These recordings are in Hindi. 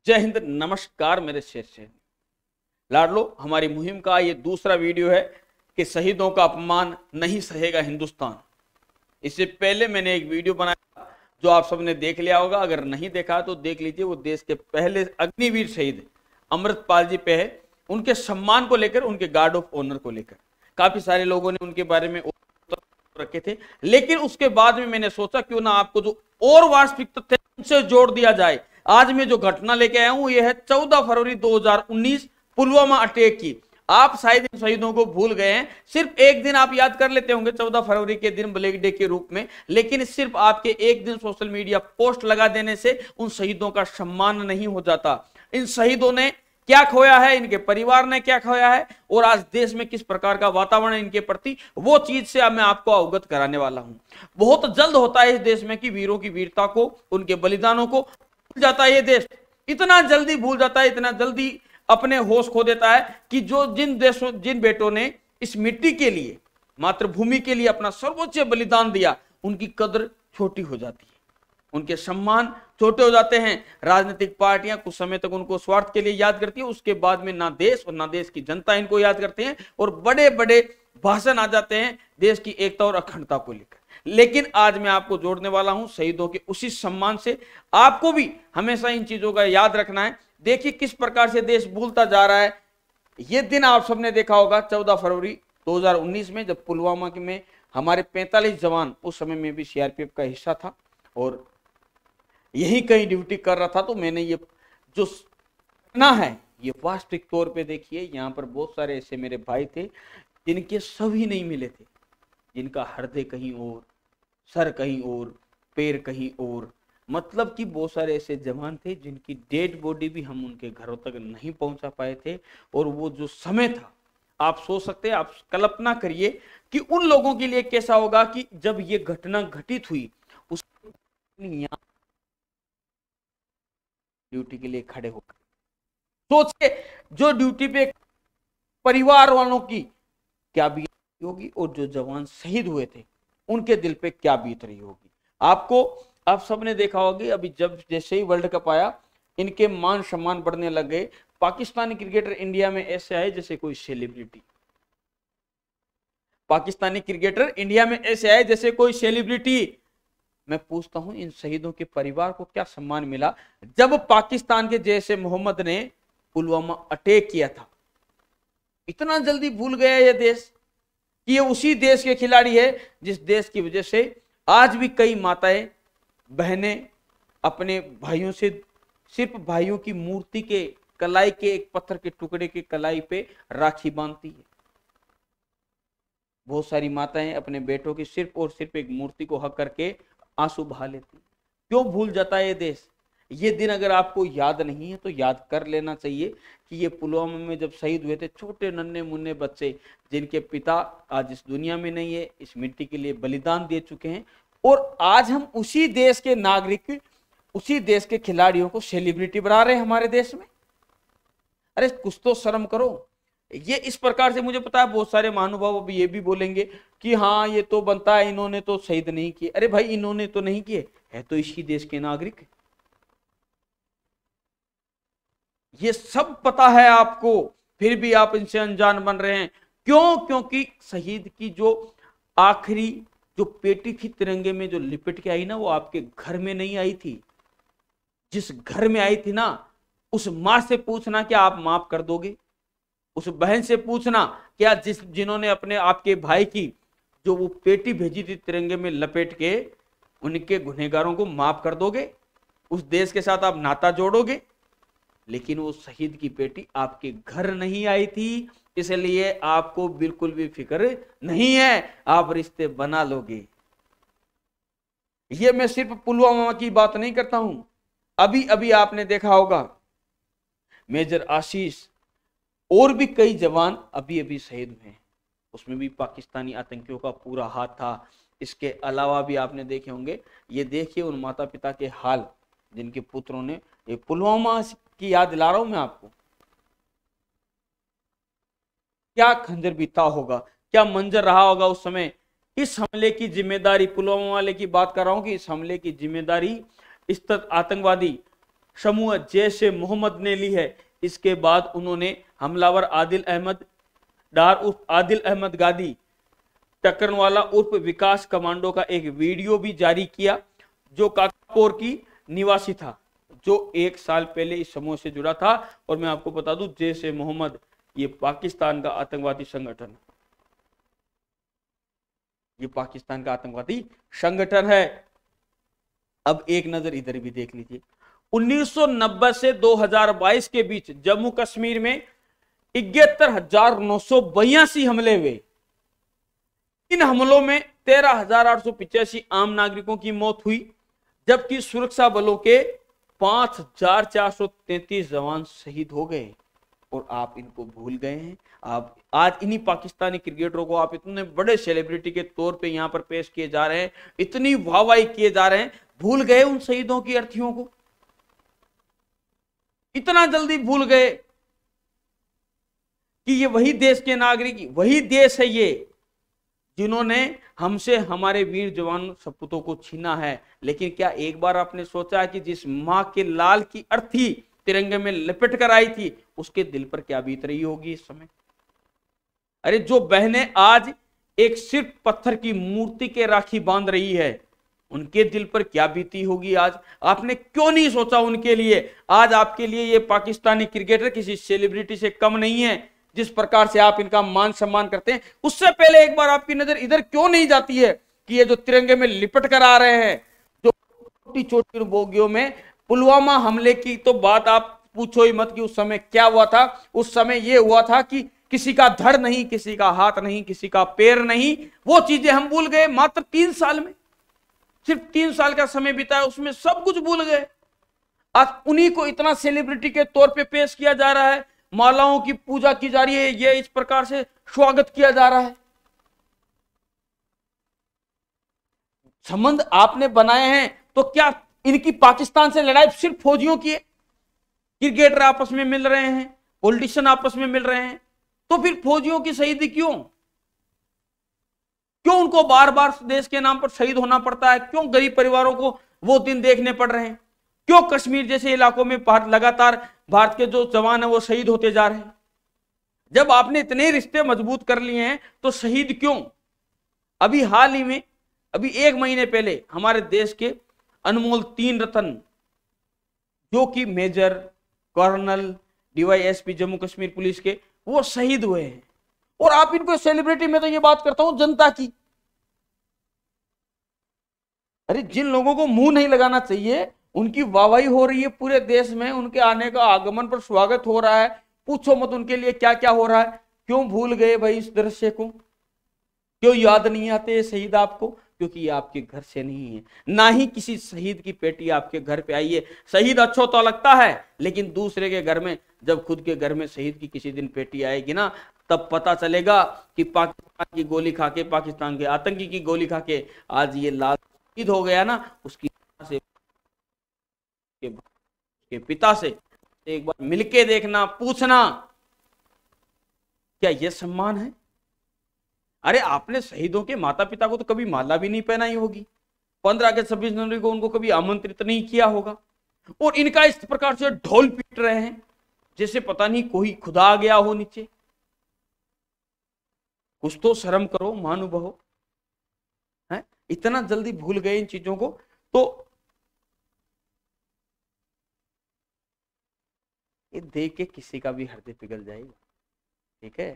जय हिंद, नमस्कार मेरे शेर लाडलो। हमारी मुहिम का ये दूसरा वीडियो है कि शहीदों का अपमान नहीं सहेगा हिंदुस्तान। इससे पहले मैंने एक वीडियो बनाया जो आप सबने देख लिया होगा, अगर नहीं देखा तो देख लीजिए। वो देश के पहले अग्निवीर शहीद अमृतपाल जी पे है, उनके सम्मान को लेकर, उनके गार्ड ऑफ ऑनर को लेकर काफी सारे लोगों ने उनके बारे में रखे थे। लेकिन उसके बाद में मैंने सोचा क्यों ना आपको जो और वास्तविक तथ्य उनसे जोड़ दिया जाए। आज मैं जो घटना लेके आया हूं यह है 14 फरवरी 2019 पुलवामा अटैक की। आप शायद इन शहीदों को भूल गए हैं। सिर्फ एक दिन आप याद कर लेते होंगे 14 फरवरी के दिन ब्लैक डे के रूप में, लेकिन सिर्फ आपके एक दिन सोशल मीडिया पोस्ट लगा देने से उन शहीदों का सम्मान नहीं हो जाता। इन शहीदों ने क्या खोया है, इनके परिवार ने क्या खोया है और आज देश में किस प्रकार का वातावरण इनके प्रति, वो चीज से अब मैं आपको अवगत कराने वाला हूं। बहुत जल्द होता है इस देश में कि वीरों की वीरता को, उनके बलिदानों को भूल जाता है। ये देश इतना जल्दी भूल जाता है, इतना जल्दी अपने होश खो देता है कि जो जिन बेटों ने इस मिट्टी के लिए, मातृभूमि के लिए अपना सर्वोच्च बलिदान दिया, उनकी कदर छोटी हो जाती है, उनके सम्मान छोटे हो जाते हैं। राजनीतिक पार्टियां कुछ समय तक उनको स्वार्थ के लिए याद करती है, उसके बाद में ना देश और ना देश की जनता इनको याद करते हैं और बड़े बड़े भाषण आ जाते हैं देश की एकता और अखंडता को लेकर। लेकिन आज मैं आपको जोड़ने वाला हूं शहीदों के उसी सम्मान से। आपको भी हमेशा इन चीजों का याद रखना है। देखिए किस प्रकार से देश भूलता जा रहा है। ये दिन आप सबने देखा होगा 14 फरवरी 2019 में, जब पुलवामा में हमारे 45 जवान, उस समय में भी सीआरपीएफ का हिस्सा था और यही कहीं ड्यूटी कर रहा था, तो मैंने ये जो घटना है ये वास्तविक तौर पे देखिए। यहाँ पर बहुत सारे ऐसे मेरे भाई थे जिनके सभी नहीं मिले थे, जिनका हृदय कहीं और, सर कहीं और, पैर कहीं और। मतलब कि बहुत सारे ऐसे जवान थे जिनकी डेड बॉडी भी हम उनके घरों तक नहीं पहुंचा पाए थे। और वो जो समय था, आप सोच सकते हैं, आप कल्पना करिए कि उन लोगों के लिए कैसा होगा कि जब ये घटना घटित हुई, उस ड्यूटी के लिए खड़े होकर सोचिए, जो ड्यूटी पे परिवार वालों की क्या बीत होगी और जो जवान शहीद हुए थे उनके दिल पे क्या बीत रही होगी। आप सबने देखा होगा, अभी जब जैसे ही वर्ल्ड कप आया, इनके मान सम्मान बढ़ने लग गए। पाकिस्तानी क्रिकेटर इंडिया में ऐसे आए जैसे कोई सेलिब्रिटी। पाकिस्तानी क्रिकेटर इंडिया में ऐसे आए जैसे कोई सेलिब्रिटी। मैं पूछता हूं इन शहीदों के परिवार को क्या सम्मान मिला जब पाकिस्तान के जैसे मोहम्मद ने पुलवामा अटैक किया था। इतना जल्दी भूल गया ये देश कि ये उसी देश के खिलाड़ी है जिस देश की वजह से आज भी कई माताएं बहनें अपने भाइयों से सिर्फ भाइयों की मूर्ति के कलाई के एक पत्थर के टुकड़े के कलाई पे राखी बांधती है। बहुत सारी माताएं अपने बेटों की सिर्फ और सिर्फ एक मूर्ति को हक करके आंसू बहा लेती। क्यों भूल जाता है ये देश? ये दिन अगर आपको याद नहीं है तो याद कर लेना चाहिए कि ये पुलवामा में जब शहीद हुए थे छोटे नन्हे मुन्ने बच्चे, जिनके पिता आज इस दुनिया में नहीं है, इस मिट्टी के लिए बलिदान दे चुके हैं। और आज हम उसी देश के नागरिक, उसी देश के खिलाड़ियों को सेलिब्रिटी बना रहे हैं हमारे देश में। अरे कुछ तो शर्म करो। ये इस प्रकार से, मुझे पता है बहुत सारे महानुभाव अभी ये भी बोलेंगे कि हाँ ये तो बनता है, इन्होंने तो शहीद नहीं किए। अरे भाई इन्होंने तो नहीं किए, है तो इसी देश के नागरिक। ये सब पता है आपको, फिर भी आप इनसे अनजान बन रहे हैं। क्यों? क्योंकि शहीद की जो आखिरी जो पेटी थी तिरंगे में जो लिपट के आई ना, वो आपके घर में नहीं आई थी। जिस घर में आई थी ना, उस मां से पूछना क्या आप माफ कर दोगे? उस बहन से पूछना क्या जिन्होंने अपने आपके भाई की जो वो पेटी भेजी थी तिरंगे में लपेट के, उनके गुनहगारों को माफ कर दोगे? उस देश के साथ आप नाता जोड़ोगे? लेकिन वो शहीद की बेटी आपके घर नहीं आई थी, इसलिए आपको बिल्कुल भी फिक्र नहीं है, आप रिश्ते बना लोगे। ये मैं सिर्फ पुलवामा की बात नहीं करता हूं। अभी अभी आपने देखा होगा मेजर आशीष और भी कई जवान अभी अभी शहीद हुए हैं, उसमें भी पाकिस्तानी आतंकियों का पूरा हाथ था। इसके अलावा भी आपने देखे होंगे, ये देखिए उन माता पिता के हाल जिनके पुत्रों ने, ये पुलवामा की याद दिला रहा हूं मैं आपको, क्या खंजर बीता होगा, क्या मंजर रहा होगा उस समय। इस हमले की जिम्मेदारी, पुलवामा वाले की बात कर रहा हूं कि इस हमले की जिम्मेदारी इस आतंकवादी समूह जैश ए मोहम्मद ने ली है। इसके बाद उन्होंने हमलावर आदिल अहमद डार उर्फ आदिल अहमद गादी टकरनवाला उर्फ विकास कमांडो का एक वीडियो भी जारी किया, जो काकोर की निवासी था, जो 1 साल पहले इस समूह से जुड़ा था। और मैं आपको बता दूं, जैश ए मोहम्मद ये पाकिस्तान का आतंकवादी संगठन है, ये पाकिस्तान का आतंकवादी संगठन है। अब एक नजर इधर भी देख लीजिए। 1990 से 2022 के बीच जम्मू कश्मीर में 71,982 हमले हुए। इन हमलों में 13,885 आम नागरिकों की मौत हुई, जबकि सुरक्षा बलों के 5,433 जवान शहीद हो गए। और आप इनको भूल गए हैं। आप आज इन्हीं पाकिस्तानी क्रिकेटरों को आप इतने बड़े सेलिब्रिटी के तौर पे यहां पर पेश किए जा रहे हैं, इतनी वाहवाही किए जा रहे हैं, भूल गए उन शहीदों की अर्थियों को? इतना जल्दी भूल गए कि ये वही देश के नागरिक, वही देश है ये जिन्होंने हमसे हमारे वीर जवान सपूतों को छीना है। लेकिन क्या एक बार आपने सोचा कि जिस मां के लाल की अर्थी तिरंगे में लपेट कर आई थी, उसके दिल पर क्या बीत रही होगी इस समय? अरे जो बहनें आज एक सिर्फ पत्थर की मूर्ति के राखी बांध रही है, उनके दिल पर क्या बीती होगी आज? आपने क्यों नहीं सोचा उनके लिए? आज आपके लिए ये पाकिस्तानी क्रिकेटर किसी सेलिब्रिटी से कम नहीं है। जिस प्रकार से आप इनका मान सम्मान करते हैं, उससे पहले एक बार आपकी नजर इधर क्यों नहीं जाती है कि ये जो तिरंगे में लिपट कर आ रहे हैं, जो छोटी छोटी बोगियों में पुलवामा हमले की तो बात आप पूछो ही मत कि उस समय क्या हुआ था। उस समय यह हुआ था कि किसी का धड़ नहीं, किसी का हाथ नहीं, किसी का पैर नहीं, वो चीजें हम भूल गए। मात्र 3 साल में, सिर्फ 3 साल का समय बिताया, उसमें सब कुछ भूल गए। आज उन्हीं को इतना सेलिब्रिटी के तौर पे पेश किया जा रहा है, मालाओं की पूजा की जा रही है, ये इस प्रकार से स्वागत किया जा रहा है। संबंध आपने बनाए हैं तो क्या इनकी पाकिस्तान से लड़ाई सिर्फ फौजियों की है? क्रिकेटर आपस में मिल रहे हैं, पॉलिटिशियन आपस में मिल रहे हैं, तो फिर फौजियों की शहीदी क्यों? क्यों उनको बार बार देश के नाम पर शहीद होना पड़ता है? क्यों गरीब परिवारों को वो दिन देखने पड़ रहे हैं? क्यों कश्मीर जैसे इलाकों में लगातार भारत के जो जवान है वो शहीद होते जा रहे हैं? जब आपने इतने रिश्ते मजबूत कर लिए हैं तो शहीद क्यों? अभी हाल ही में, अभी 1 महीने पहले हमारे देश के अनमोल 3 रत्न, जो कि major, colonel, DYSP Jammu Kashmir police के, वो शहीद हुए हैं। और आप इनको सेलिब्रिटी में तो ये बात करता हूं जनता की। अरे जिन लोगों को मुंह नहीं लगाना चाहिए, उनकी वाहवाही हो रही है पूरे देश में, उनके आने का आगमन पर स्वागत हो रहा है, पूछो मत उनके लिए क्या क्या हो रहा है। क्यों भूल गए भाई इस दृश्य को? क्यों याद नहीं आते ये शहीद आपको? क्योंकि ये आपके घर से नहीं है, ना ही किसी शहीद की बेटी आपके घर पे आई है। शहीद अच्छा तो लगता है, लेकिन दूसरे के घर में, जब खुद के घर में शहीद की किसी दिन बेटी आएगी ना, तब पता चलेगा कि पाकिस्तान की गोली खा के, पाकिस्तान के आतंकी की गोली खा के आज ये लाल शहीद हो गया ना, उसकी से के पिता से एक बार मिलके देखना, पूछना, क्या यह सम्मान है? अरे आपने शहीदों के माता पिता को तो कभी माला भी नहीं पहनाई होगी, 15 अगस्त 26 जनवरी को उनको कभी आमंत्रित नहीं किया होगा, और इनका इस प्रकार से ढोल पीट रहे हैं जैसे पता नहीं कोई खुदा आ गया हो नीचे। कुछ तो शर्म करो महानुभाव, है? इतना जल्दी भूल गए इन चीजों को। तो ये देख के किसी का भी हृदय पिघल जाएगा। ठीक है,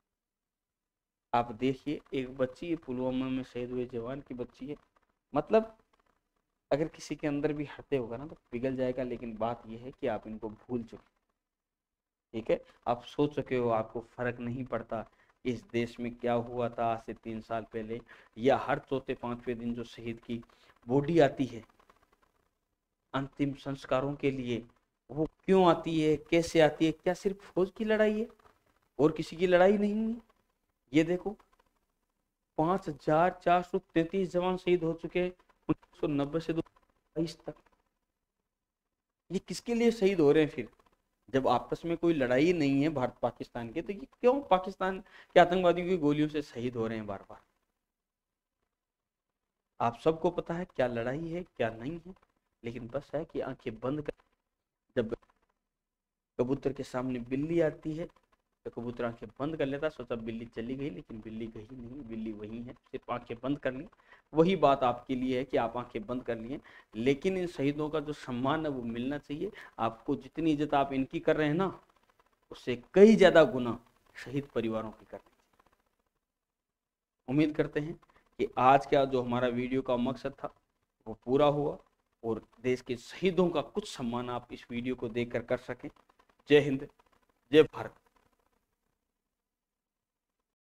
आप देखिए, एक बच्ची है पुलवामा में शहीद हुए जवान की बच्ची है, मतलब अगर किसी के अंदर भी हृदय होगा ना तो पिघल जाएगा। लेकिन बात यह है कि आप इनको भूल चुके, ठीक है, आप सोच चुके हो, आपको फर्क नहीं पड़ता इस देश में क्या हुआ था आज से 3 साल पहले, या हर चौथे 5वें दिन जो शहीद की बॉडी आती है अंतिम संस्कारों के लिए, वो क्यों आती है, कैसे आती है? क्या सिर्फ फौज की लड़ाई है और किसी की लड़ाई नहीं है? ये देखो, 5,433 जवान शहीद हो चुके हैं 1990 से 2022 तक। ये किसके लिए शहीद हो रहे हैं फिर? जब आपस में कोई लड़ाई नहीं है भारत पाकिस्तान के, तो ये क्यों पाकिस्तान के आतंकवादियों की गोलियों से शहीद हो रहे हैं बार बार? आप सबको पता है क्या लड़ाई है क्या नहीं है, लेकिन बस है कि आंखें बंद कर जब कबूतर के सामने बिल्ली आती है तो कबूतर आंखें बंद कर लेता, सोचा बिल्ली चली गई, लेकिन बिल्ली गई नहीं, बिल्ली वही है, सिर्फ आंखें बंद कर ली। वही बात आपके लिए है कि आप आंखें बंद कर लिए, लेकिन इन शहीदों का जो सम्मान है वो मिलना चाहिए आपको। जितनी इज्जत आप इनकी कर रहे हैं ना, उससे कई ज्यादा गुना शहीद परिवारों की करनी चाहिए। उम्मीद करते हैं कि आज का जो हमारा वीडियो का मकसद था वो पूरा हुआ और देश के शहीदों का कुछ सम्मान आप इस वीडियो को देखकर कर सकें। जय हिंद, जय भारत।